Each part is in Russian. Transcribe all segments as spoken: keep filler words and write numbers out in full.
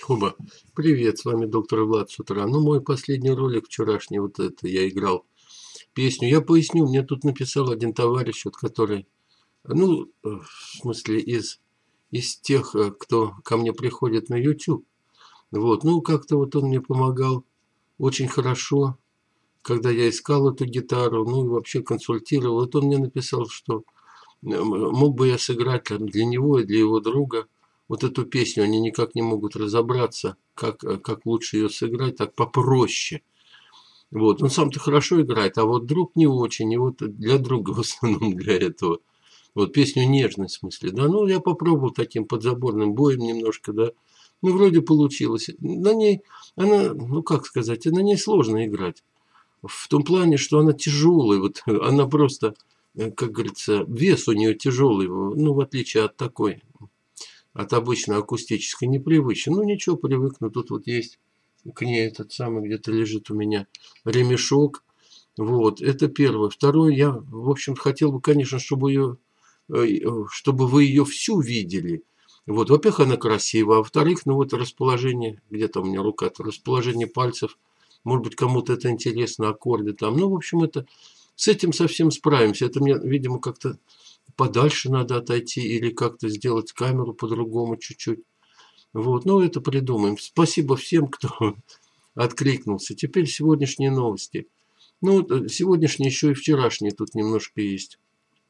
Оба. Привет, с вами доктор Влад с утра. Ну, мой последний ролик вчерашний, вот это, я играл песню. Я поясню, мне тут написал один товарищ, вот который, ну, э, в смысле, из, из тех, э, кто ко мне приходит на YouTube. Вот, ну, как-то вот он мне помогал очень хорошо, когда я искал эту гитару, ну, и вообще консультировал. Вот он мне написал, что э, мог бы я сыграть там для него и для его друга вот эту песню. Они никак не могут разобраться, как, э, как лучше ее сыграть, так попроще. Вот. Он сам-то хорошо играет, а вот друг не очень. И вот для друга в основном для этого. Вот песню «Нежный» в смысле. Да, ну, я попробовал таким подзаборным боем немножко, да. Ну, вроде получилось. На ней, она, ну, как сказать, на ней сложно играть. В том плане, что она тяжелая. Вот она просто, э, как говорится, вес у нее тяжелый. Ну, в отличие от такой, от обычной акустической, непривычно. Ну, ничего, привыкну. Тут вот есть к ней этот самый, где-то лежит у меня ремешок. Вот, это первое. Второе, я, в общем, хотел бы, конечно, чтобы ее, чтобы вы ее всю видели. Вот, во-первых, она красивая, а во-вторых, ну вот расположение, где-то у меня рука-то, расположение пальцев, может быть, кому-то это интересно, аккорды там. Ну, в общем, это с этим совсем справимся. Это мне, видимо, как-то подальше надо отойти или как-то сделать камеру по-другому чуть-чуть. Вот, ну это придумаем. Спасибо всем, кто откликнулся. Теперь сегодняшние новости. Ну, сегодняшние еще и вчерашние тут немножко есть.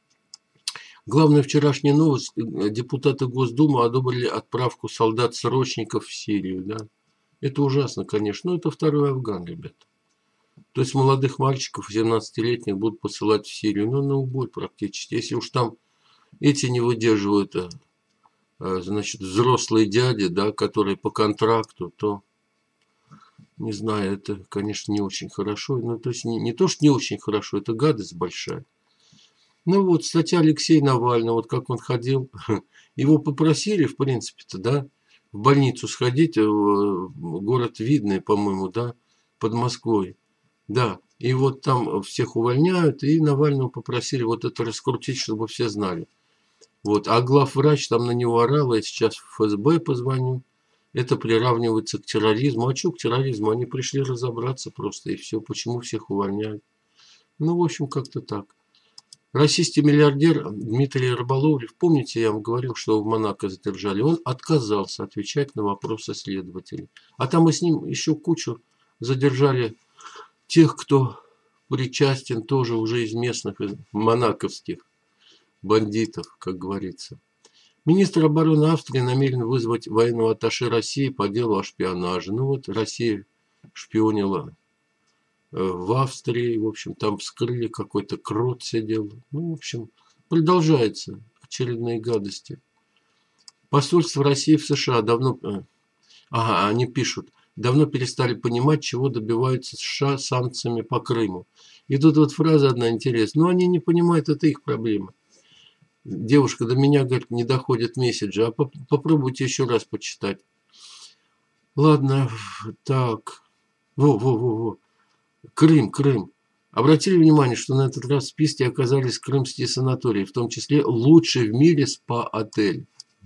Главная вчерашняя новость. Депутаты Госдумы одобрили отправку солдат-срочников в Сирию. Да? Это ужасно, конечно. Но это второй Афган, ребята. То есть молодых мальчиков, семнадцатилетних, будут посылать в Сирию. Ну, на убой практически. Если уж там эти не выдерживают, значит, взрослые дяди, да, которые по контракту, то, не знаю, это, конечно, не очень хорошо. Ну, то есть, не, не то, что не очень хорошо, это гадость большая. Ну, вот, статья Алексея Навального, вот как он ходил, его попросили, в принципе-то, да, в больницу сходить, в город Видный, по-моему, да, под Москвой, да, и вот там всех увольняют, и Навального попросили вот это раскрутить, чтобы все знали. Вот, а главврач там на него орал, я сейчас в эф эс бэ позвоню. Это приравнивается к терроризму. А что к терроризму? Они пришли разобраться просто, и все. Почему всех увольняют? Ну, в общем, как-то так. Российский миллиардер Дмитрий Рыболовлев, помните, я вам говорил, что в Монако задержали? Он отказался отвечать на вопросы следователей. А там и с ним еще кучу задержали тех, кто причастен тоже уже из местных, из монаковских бандитов, как говорится. Министр обороны Австрии намерен вызвать военного атташе России по делу о шпионаже. Ну вот Россия шпионила в Австрии, в общем, там вскрыли, какой-то крот сидел. Ну, в общем, продолжается очередные гадости. Посольство России в США давно... Ага, они пишут. Давно перестали понимать, чего добиваются США санкциями по Крыму. И тут вот фраза одна интересная. Но они не понимают, это их проблема. Девушка, до меня, говорит, не доходит месседжи. А поп попробуйте еще раз почитать. Ладно, так. Во-во-во-во. Крым, Крым. Обратили внимание, что на этот раз в списке оказались крымские санатории, в том числе лучший в мире спа-отель.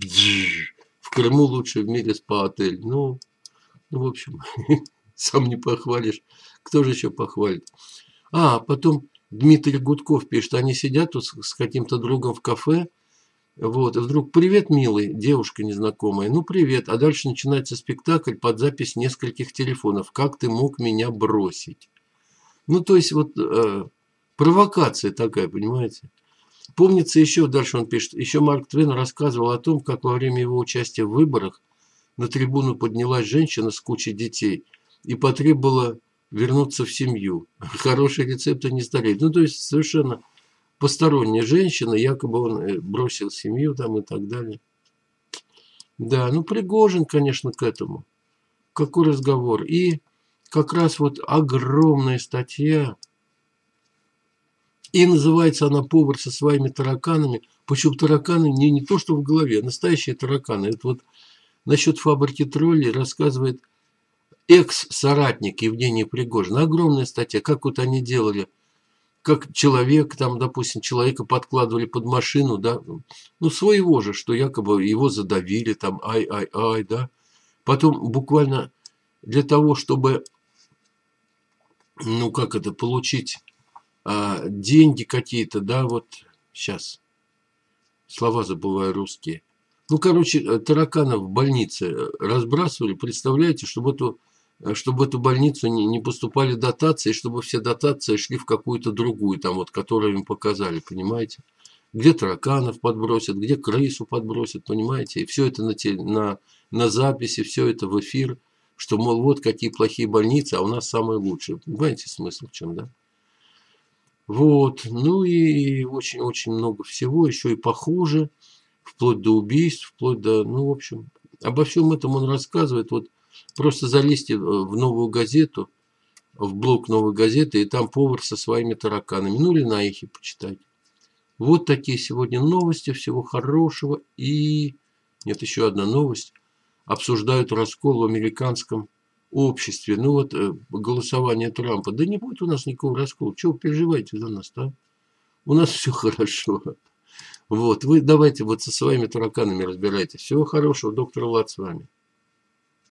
В Крыму лучший в мире спа-отель. Ну, ну, в общем, сам не похвалишь. Кто же еще похвалит? А, потом... Дмитрий Гудков пишет, они сидят тут с каким-то другом в кафе, вот, и вдруг «Привет, милый», девушка незнакомая, ну привет, а дальше начинается спектакль под запись нескольких телефонов, как ты мог меня бросить. Ну, то есть, вот, э, провокация такая, понимаете. Помнится еще, дальше он пишет, еще Марк Твен рассказывал о том, как во время его участия в выборах на трибуну поднялась женщина с кучей детей и потребовала вернуться в семью. Хорошие рецепты не стареют. Ну, то есть, совершенно посторонняя женщина, якобы он бросил семью там и так далее. Да, ну, Пригожин, конечно, к этому. Какой разговор. И как раз вот огромная статья. И называется она «Повар со своими тараканами». Причем тараканы не, не то, что в голове, а настоящие тараканы. Это вот насчет фабрики троллей рассказывает экс-соратник Евгения Пригожина. Огромная статья, как вот они делали, как человек, там, допустим, человека подкладывали под машину, да, ну, своего же, что якобы его задавили, там, ай-ай-ай, да, Потом буквально для того, чтобы, ну как это, получить а, деньги какие-то, да, вот сейчас слова забываю русские. Ну, короче, тараканов в больнице разбрасывали, представляете, чтобы эту, чтобы эту больницу не, не поступали дотации, чтобы все дотации шли в какую-то другую, там вот, которую им показали, понимаете? Где тараканов подбросят, где крысу подбросят, понимаете? И все это на, те, на, на записи, все это в эфир, что, мол, вот какие плохие больницы, а у нас самые лучшие. Понимаете смысл в чем, да? Вот, ну и очень-очень много всего, еще и похуже, вплоть до убийств, вплоть до, ну, в общем, обо всем этом он рассказывает. Вот просто залезьте в новую газету, в блог новой газеты, и там повар со своими тараканами. Ну, или на эхе почитать. Вот такие сегодня новости. Всего хорошего. И нет, еще одна новость. Обсуждают раскол в американском обществе. Ну вот голосование Трампа. Да не будет у нас никакого раскола. Чего вы переживаете за нас, да? У нас все хорошо. Вот, вы давайте вот со своими тараканами разбирайтесь. Всего хорошего, доктор Влад с вами.